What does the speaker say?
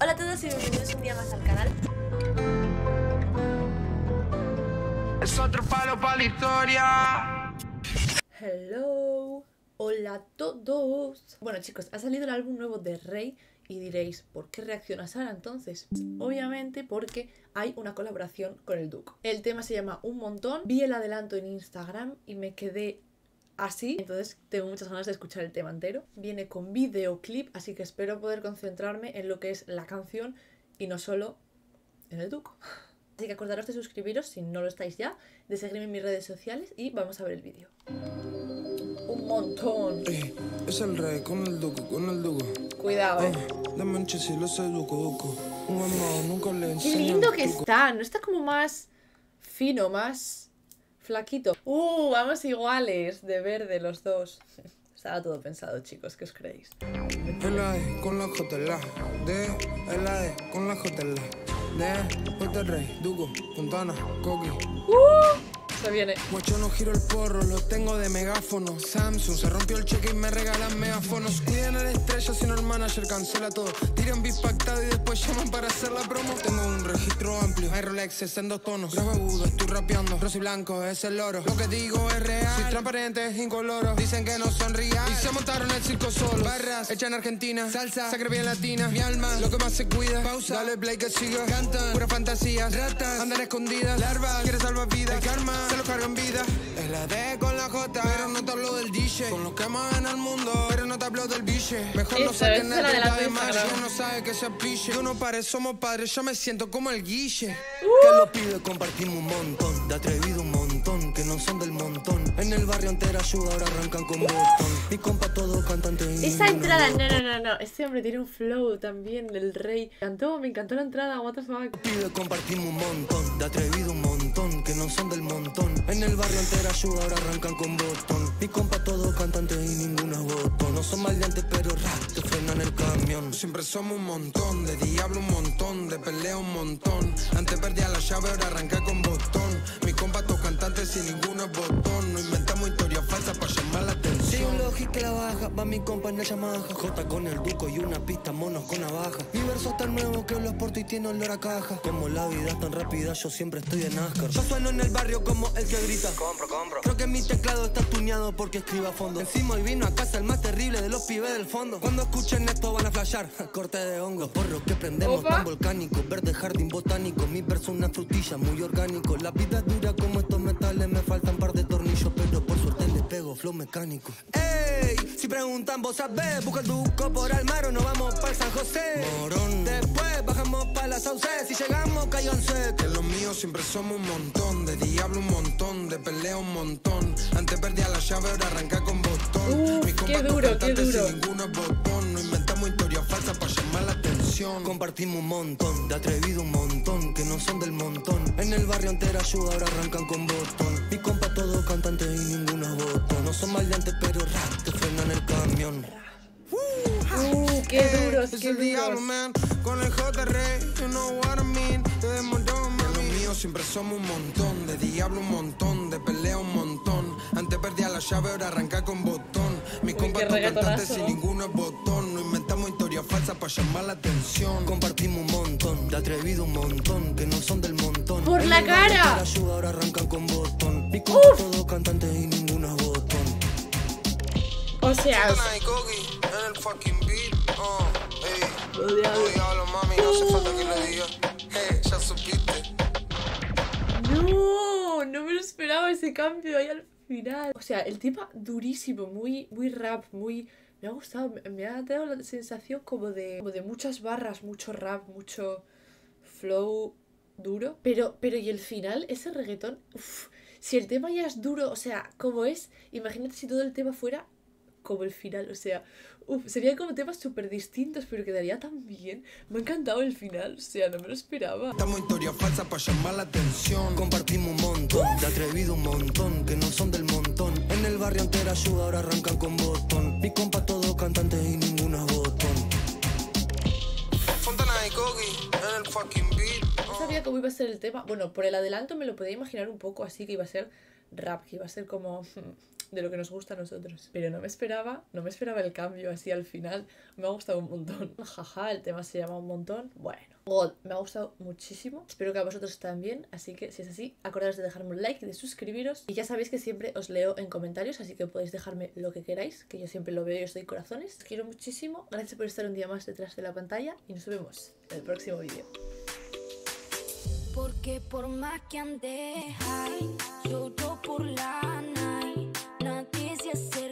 Hola a todos y bienvenidos un día más al canal. Es otro palo para la historia. Hello. Hola a todos. Bueno chicos, ha salido el álbum nuevo de Rey y diréis, ¿por qué reacciona Sara entonces? Obviamente porque hay una colaboración con el Duke. El tema se llama Un Montón. Vi el adelanto en Instagram y me quedé así, entonces tengo muchas ganas de escuchar el tema entero. Viene con videoclip, así que espero poder concentrarme en lo que es la canción y no solo en el Duke. Así que acordaros de suscribiros si no lo estáis ya, de seguirme en mis redes sociales y vamos a ver el vídeo. Un montón. Es el Rey con el Duque, Cuidado, De Manchester lo seduco. Un amor nunca le Qué enseño lindo el que truco. está, no está como más fino, más flaquito. Vamos iguales, de verde los dos. Estaba todo pensado, chicos, ¿qué os creéis? El A con la J, la D, el A con la J, la D, Puerto Rey, Duco, Fontana, Coqui. Se viene. Mucho no giro el porro, lo tengo de megáfono. Samsung se rompió el cheque y me regalan megáfonos. Cuiden a la estrella, si no el manager cancela todo. Tiran beat pactado y después llaman para hacer la promo. Tengo un registro amplio, hay Rolexes en 2 tonos. Grave agudo, estoy rapeando, rosa y blanco es el oro. Lo que digo es real, soy transparente, es incoloro. Dicen que no son real y se montaron el circo solo. Barras, hecha en Argentina, salsa, sacre bien latina. Mi alma, lo que más se cuida. Pausa, dale play que siga. Cantan, pura fantasía. Ratas, andan escondidas. Larvas, quieres salvar vidas. El karma, se lo cargo en vida. El AD con la J, pero no te hablo del DJ. Con los que mueven al mundo, pero no te hablo del bille. Mejor no saquen ese es el nada adelanto de de más. Instagram. Ya no sabe que se piche. Yo no pare, somos padres, yo me siento como el guille. Que los pibes compartimos un montón, de atrevido un montón, que no son del montón. En el barrio entera ayuda, ahora arrancan con botón. Mi compa todo cantante y Esa ninguna entrada, no. Este hombre tiene un flow también del Rey. Me encantó la entrada, what the fuck. pibes compartimos un montón, de atrevido un montón, que no son del montón. En el barrio entera ayuda, ahora arrancan con botón. Mi compa todo cantante y ninguna botón. No son maleantes pero rap, te frenan el camión. Siempre somos un montón, de diablo un montón, de pelea un montón. Antes perdía la llave, ahora arranqué con botón. Mis compas todos cantantes sin ninguno es botón. No inventamos historias falsas para llamar la Si atención. un lógica la baja, va mi compa en la Yamaha. J con el Duco y una pista monos con navaja. Mi verso tan nuevo que los porto y tiene olor a caja. Como la vida es tan rápida, yo siempre estoy en NASCAR. Yo sueno en el barrio como el que grita. Compro. Creo que mi teclado está tuneado porque escribe a fondo. Encima hoy vino a casa el más terrible de los pibes del fondo. Cuando escuchen esto van a flashear, corte de hongo. Los porros que prendemos Opa. tan volcánicos. Verde jardín botánico, mi verso una frutilla muy orgánico. La vida es dura como estos metales, me faltan par de tornillos, pero por suerte le pego flow mecánico. Ey, si preguntan vos sabés, busca el Duco por Almaro, nos vamos para San José. Morón, después bajamos para la Sauce, si llegamos cáiganse. Que los míos siempre somos un montón, de diablo un montón, de pelea un montón. Antes perdía la llave, ahora arranqué con botón. Mis qué compas duro, todos qué cantantes duro. sin ninguno es botón. No inventamos historias falsas para llamar la atención. Compartimos un montón, de atrevido un montón, que no son del montón. En el barrio entera ayuda, ahora arrancan con botón. Mi compa todo cantante y ninguno es botón. No son maleantes pero rap, te frenan el camión. Qué duros, Es qué el diablo, duros. man, con el JR, you know what I mean. Te desmontón, mami. Los míos siempre somos un montón, de diablo un montón, de pelea un montón. Antes perdía la llave, ahora arranca con botón. Mis compas qué todos cantantes reggaetonazo. sin ninguno es botón. No inventamos historias falsas para llamar la atención. Compartimos un montón, de atrevido un montón, que no son del montón. ¡Por En la el barrio cara! entera ayuda, ahora arrancan con botón. Mi compa todo cantante y ninguno es botón. O sea, Ay, Coqui, en el fucking beat, ey. lo diablo. Diablo, mami, no hace falta que le diga. Ya supiste. No me lo esperaba ese cambio ahí al final. O sea, el tema durísimo, muy rap, muy... Me ha gustado, me ha dado la sensación como de muchas barras, mucho rap, mucho flow duro. Pero y el final, ese reggaetón, uf, si el tema ya es duro, o sea, como es, imagínate si todo el tema fuera como el final, o sea, serían como temas súper distintos, pero quedaría tan bien. Me ha encantado el final, o sea, no me lo esperaba. Inventamos historias falsas para llamar la atención. Compartimos un montón, de atrevido un montón, que no son del montón. En el barrio entera ayuda, ahora arrancan con botón. Mi compa todo cantante y ninguno es botón. Fontana y Coqui, en el fucking beat. No sabía cómo iba a ser el tema. Bueno, por el adelanto me lo podía imaginar un poco así, que iba a ser rap, que iba a ser como de lo que nos gusta a nosotros. Pero no me esperaba el cambio así al final. Me ha gustado un montón. Jaja, el tema se llama un montón. Bueno, God, me ha gustado muchísimo. Espero que a vosotros también. Así que si es así, acordaos de dejarme un like y de suscribiros. Y ya sabéis que siempre os leo en comentarios, así que podéis dejarme lo que queráis, que yo siempre lo veo y os doy corazones. Os quiero muchísimo. Gracias por estar un día más detrás de la pantalla y nos vemos en el próximo vídeo. Porque por más que ande high, lloro por la night, nadie se acerca.